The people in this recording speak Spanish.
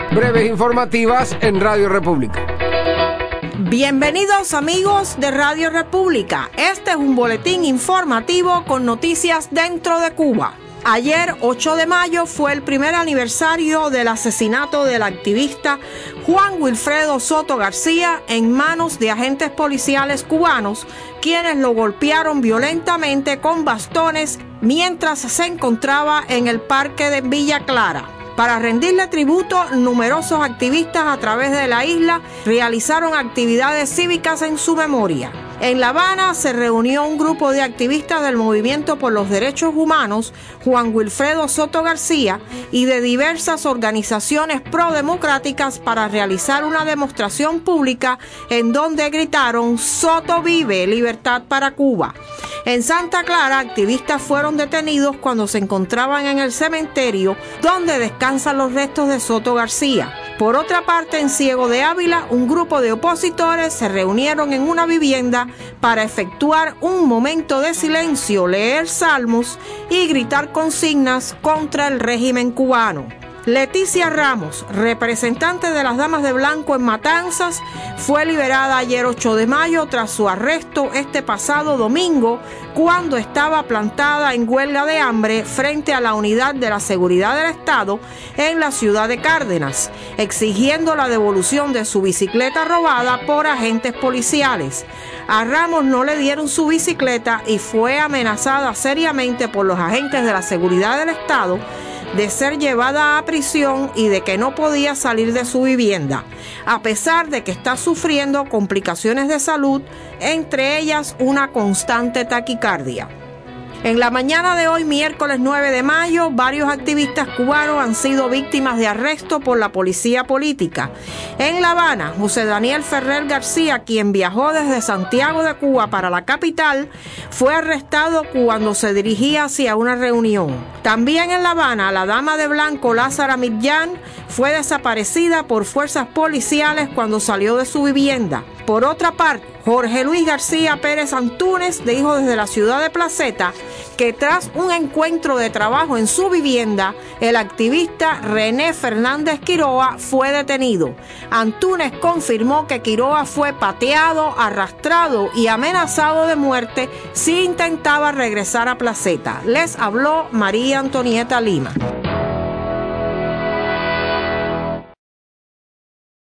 breves informativas en Radio República. Bienvenidos amigos de Radio República. Este es un boletín informativo con noticias dentro de Cuba. Ayer, 8 de mayo, fue el primer aniversario del asesinato del activista Juan Wilfredo Soto García en manos de agentes policiales cubanos, quienes lo golpearon violentamente con bastones mientras se encontraba en el parque de Villa Clara. Para rendirle tributo, numerosos activistas a través de la isla realizaron actividades cívicas en su memoria. En La Habana se reunió un grupo de activistas del Movimiento por los Derechos Humanos, Juan Wilfredo Soto García, y de diversas organizaciones prodemocráticas para realizar una demostración pública en donde gritaron «Soto vive, libertad para Cuba». En Santa Clara, activistas fueron detenidos cuando se encontraban en el cementerio donde descansan los restos de Soto García. Por otra parte, en Ciego de Ávila, un grupo de opositores se reunieron en una vivienda para efectuar un momento de silencio, leer salmos y gritar consignas contra el régimen cubano. Leticia Ramos, representante de las Damas de Blanco en Matanzas, fue liberada ayer 8 de mayo tras su arresto este pasado domingo cuando estaba plantada en huelga de hambre frente a la Unidad de la Seguridad del Estado en la ciudad de Cárdenas, exigiendo la devolución de su bicicleta robada por agentes policiales. A Ramos no le dieron su bicicleta y fue amenazada seriamente por los agentes de la Seguridad del Estado de ser llevada a prisión y de que no podía salir de su vivienda, a pesar de que está sufriendo complicaciones de salud, entre ellas una constante taquicardia. En la mañana de hoy, miércoles 9 de mayo, varios activistas cubanos han sido víctimas de arresto por la policía política. En La Habana, José Daniel Ferrer García, quien viajó desde Santiago de Cuba para la capital, fue arrestado cuando se dirigía hacia una reunión. También en La Habana, la dama de blanco Lázara Millán fue desaparecida por fuerzas policiales cuando salió de su vivienda. Por otra parte, Jorge Luis García Pérez Antúnez dijo desde la ciudad de Placeta que tras un encuentro de trabajo en su vivienda, el activista René Fernández Quiroa fue detenido. Antúnez confirmó que Quiroa fue pateado, arrastrado y amenazado de muerte si intentaba regresar a Placeta. Les habló María Antonieta Lima.